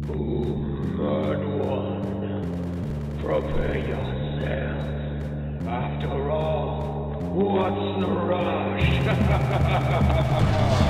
Mad one, prepare yourself. After all, what's the rush?